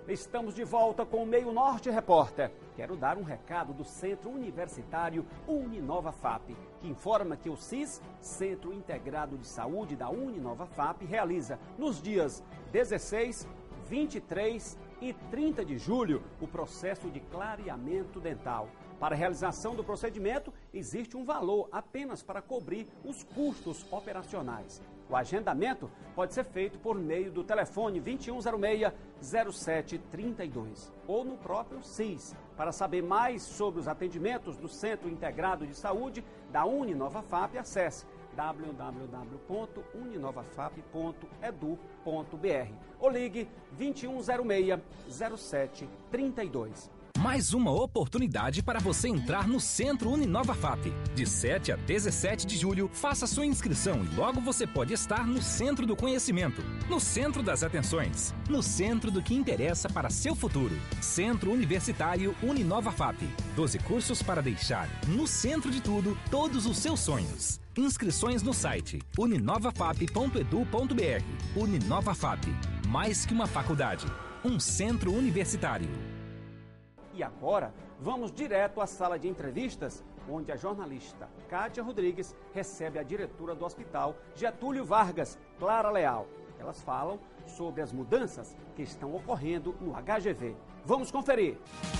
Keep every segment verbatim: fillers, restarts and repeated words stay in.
Estamos de volta com o Meio Norte Repórter. Quero dar um recado do Centro Universitário Uninova FAP, que informa que o C I S, Centro Integrado de Saúde da Uninova FAP, realiza nos dias dezesseis, vinte e três e trinta de julho o processo de clareamento dental. Para a realização do procedimento, existe um valor apenas para cobrir os custos operacionais. O agendamento pode ser feito por meio do telefone vinte e um zero seis, zero sete trinta e dois ou no próprio C I S. Para saber mais sobre os atendimentos do Centro Integrado de Saúde da Uninova FAP, acesse w w w ponto uninova-fap ponto edu ponto br ou ligue vinte e um zero seis, zero sete trinta e dois. Mais uma oportunidade para você entrar no Centro Uninova FAP. De sete a dezessete de julho, faça sua inscrição e logo você pode estar no centro do conhecimento, no centro das atenções, no centro do que interessa para seu futuro. Centro Universitário Uninova FAP. doze cursos para deixar no centro de tudo todos os seus sonhos. Inscrições no site uninova-fap ponto edu ponto br. Uninova FAP. Mais que uma faculdade, um centro universitário. E agora, vamos direto à sala de entrevistas, onde a jornalista Kátia Rodrigues recebe a diretora do Hospital Getúlio Vargas, Clara Leal. Elas falam sobre as mudanças que estão ocorrendo no H G V. Vamos conferir!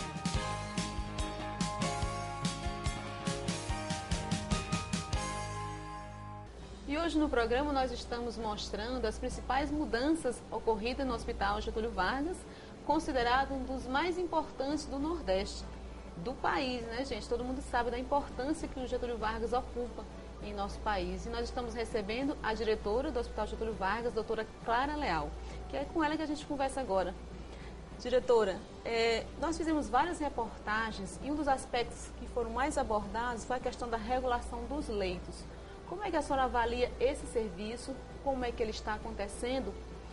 E hoje no programa nós estamos mostrando as principais mudanças ocorridas no Hospital Getúlio Vargas, considerado um dos mais importantes do Nordeste, do país, né, gente? Todo mundo sabe da importância que o Getúlio Vargas ocupa em nosso país. E nós estamos recebendo a diretora do Hospital Getúlio Vargas, doutora Clara Leal, que é com ela que a gente conversa agora. Diretora, é, nós fizemos várias reportagens e um dos aspectos que foram mais abordados foi a questão da regulação dos leitos. Como é que a senhora avalia esse serviço? Como é que ele está acontecendo?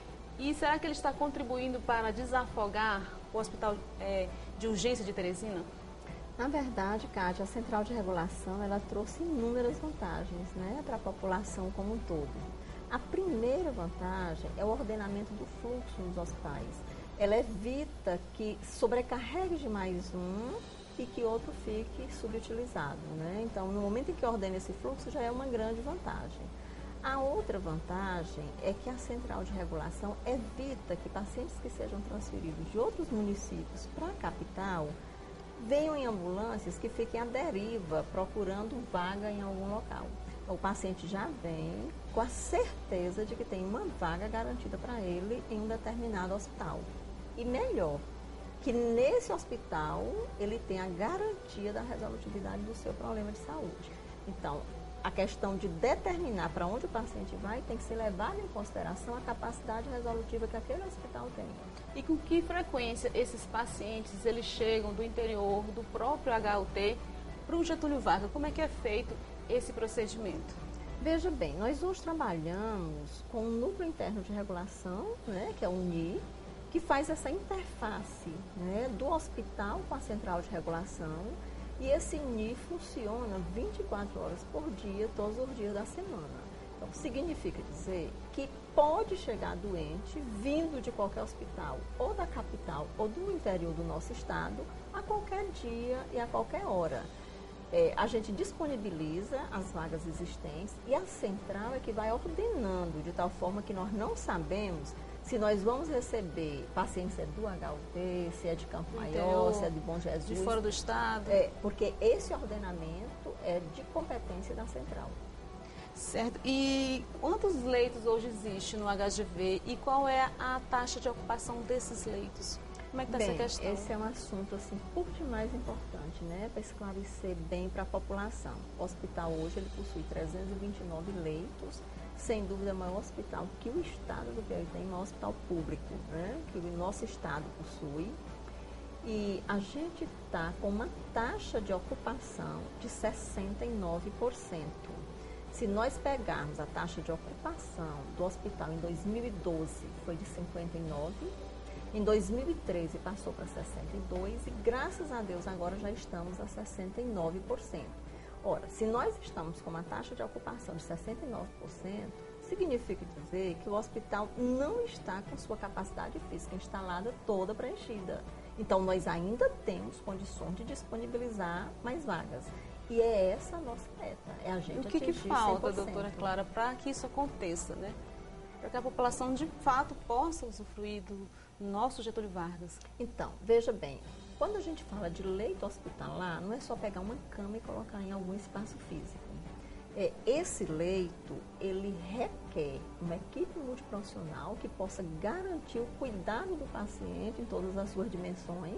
E será que ele está contribuindo para desafogar o Hospital é, de Urgência de Teresina? Na verdade, Kátia, a Central de Regulação ela trouxe inúmeras vantagens, né, para a população como um todo. A primeira vantagem é o ordenamento do fluxo nos hospitais. Ela evita que sobrecarregue de mais um e que outro fique subutilizado, né? Então, no momento em que ordena esse fluxo, já é uma grande vantagem. A outra vantagem é que a Central de Regulação evita que pacientes que sejam transferidos de outros municípios para a capital venham em ambulâncias que fiquem à deriva procurando vaga em algum local. O paciente já vem com a certeza de que tem uma vaga garantida para ele em um determinado hospital. E melhor, que nesse hospital ele tem a garantia da resolutividade do seu problema de saúde. Então, a questão de determinar para onde o paciente vai tem que ser levada em consideração a capacidade resolutiva que aquele hospital tem. E com que frequência esses pacientes eles chegam do interior, do próprio H U T, para o Getúlio Vargas? Como é que é feito esse procedimento? Veja bem, nós hoje trabalhamos com um núcleo interno de regulação, né, que é o N I, que faz essa interface, né, do hospital com a Central de Regulação. E esse N I funciona vinte e quatro horas por dia, todos os dias da semana. Então, significa dizer que pode chegar doente vindo de qualquer hospital, ou da capital, ou do interior do nosso estado, a qualquer dia e a qualquer hora. É, a gente disponibiliza as vagas existentes e a central é que vai ordenando, de tal forma que nós não sabemos se nós vamos receber pacientes é do H U T, se é de Campo Maior, se é de Bom Jesus. De fora do estado. É, porque esse ordenamento é de competência da central. Certo. E quantos leitos hoje existem no H G V e qual é a taxa de ocupação desses leitos? Como é que está essa questão? Esse é um assunto assim, por demais importante, né, para esclarecer bem para a população. O hospital hoje ele possui trezentos e vinte e nove leitos, sem dúvida é o maior hospital que o estado do Piauí tem, o maior hospital público, né, que o nosso estado possui. E a gente está com uma taxa de ocupação de sessenta e nove por cento. Se nós pegarmos a taxa de ocupação do hospital em dois mil e doze, foi de cinquenta e nove por cento. Em dois mil e treze passou para sessenta e dois por cento e graças a Deus agora já estamos a sessenta e nove por cento. Ora, se nós estamos com uma taxa de ocupação de sessenta e nove por cento, significa dizer que o hospital não está com sua capacidade física instalada toda preenchida. Então, nós ainda temos condições de disponibilizar mais vagas. E é essa a nossa meta, é a gente E o que, que atingir falta, cem por cento. doutora Clara, para que isso aconteça, né? Para que a população, de fato, possa usufruir do nosso Getúlio Vargas? Então, veja bem, quando a gente fala de leito hospitalar, não é só pegar uma cama e colocar em algum espaço físico. É, esse leito, ele requer uma equipe multiprofissional que possa garantir o cuidado do paciente em todas as suas dimensões,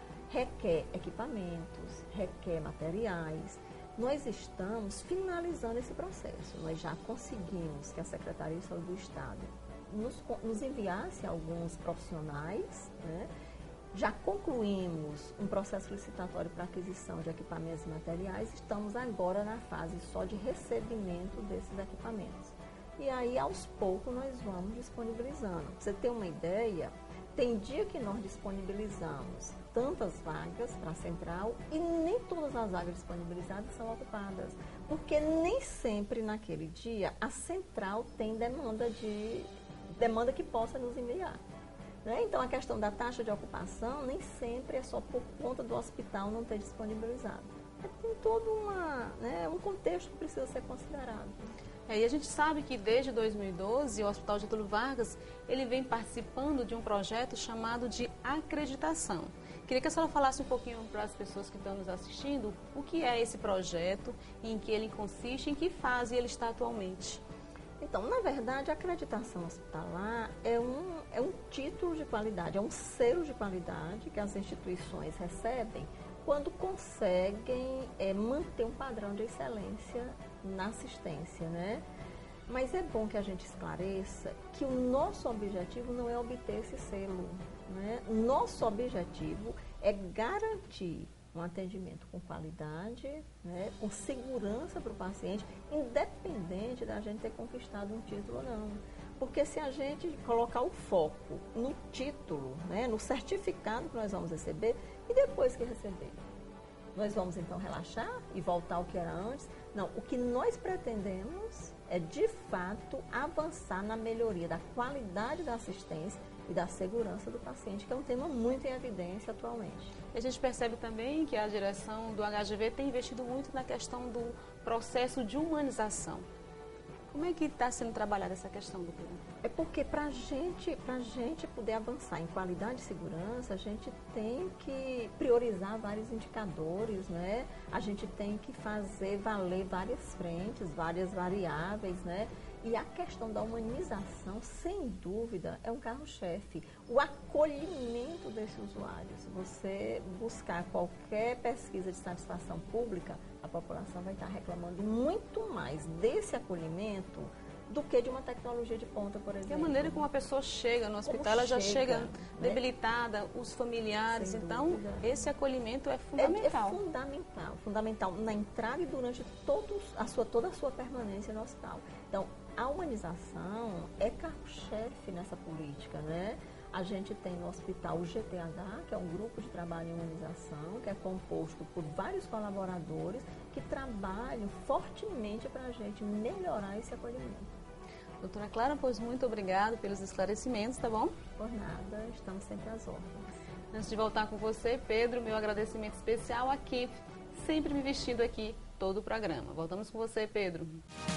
requer equipamentos, requer materiais. Nós estamos finalizando esse processo. Nós já conseguimos que a Secretaria de Saúde do Estado nos, nos enviasse alguns profissionais, né? Já concluímos um processo licitatório para aquisição de equipamentos e materiais, estamos agora na fase só de recebimento desses equipamentos. E aí, aos poucos, nós vamos disponibilizando. Para você ter uma ideia, tem dia que nós disponibilizamos tantas vagas para a central e nem todas as vagas disponibilizadas são ocupadas, porque nem sempre naquele dia a central tem demanda, de, demanda que possa nos enviar. Então, a questão da taxa de ocupação nem sempre é só por conta do hospital não ter disponibilizado. Tem todo uma, né, um contexto que precisa ser considerado. É, e a gente sabe que desde dois mil e doze o Hospital Getúlio Vargas ele vem participando de um projeto chamado de acreditação. Queria que a senhora falasse um pouquinho para as pessoas que estão nos assistindo o que é esse projeto, em que ele consiste, em que fase ele está atualmente. Então, na verdade, a acreditação hospitalar é um, é um título de qualidade, é um selo de qualidade que as instituições recebem quando conseguem é, manter um padrão de excelência na assistência, né? Mas é bom que a gente esclareça que o nosso objetivo não é obter esse selo, né? Nosso objetivo é garantir um atendimento com qualidade, né, com segurança para o paciente, independente da gente ter conquistado um título ou não. Porque se a gente colocar o foco no título, né, no certificado que nós vamos receber, e depois que receber, nós vamos então relaxar e voltar ao que era antes? Não, o que nós pretendemos é, de fato, avançar na melhoria da qualidade da assistência e da segurança do paciente, que é um tema muito em evidência atualmente. A gente percebe também que a direção do H G V tem investido muito na questão do processo de humanização. Como é que está sendo trabalhada essa questão, doutora? É porque para gente, pra gente poder avançar em qualidade e segurança, a gente tem que priorizar vários indicadores, né? A gente tem que fazer valer várias frentes, várias variáveis, né? E a questão da humanização, sem dúvida, é um carro-chefe. O acolhimento desse usuário. Se você buscar qualquer pesquisa de satisfação pública, a população vai estar reclamando muito mais desse acolhimento do que de uma tecnologia de ponta, por exemplo. E a maneira como a pessoa chega no hospital, Como ela já chega, chega debilitada, né? Os familiares. Sem então, dúvida. Esse acolhimento é fundamental. É, é fundamental, fundamental na entrada e durante todos, a sua, toda a sua permanência no hospital. Então, a humanização é carro-chefe nessa política, né? A gente tem no hospital o G T H, que é um grupo de trabalho em humanização, que é composto por vários colaboradores que trabalham fortemente para a gente melhorar esse acolhimento. Doutora Clara, pois muito obrigada pelos esclarecimentos, tá bom? Por nada, estamos sempre às ordens. Antes de voltar com você, Pedro, meu agradecimento especial à K I F, sempre me vestindo aqui todo o programa. Voltamos com você, Pedro.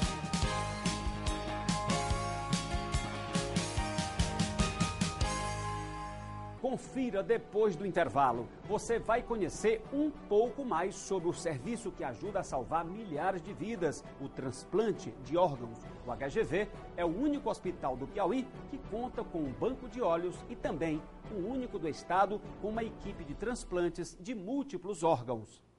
Confira depois do intervalo. Você vai conhecer um pouco mais sobre o serviço que ajuda a salvar milhares de vidas, o transplante de órgãos. O H G V é o único hospital do Piauí que conta com um banco de olhos e também o único do estado com uma equipe de transplantes de múltiplos órgãos.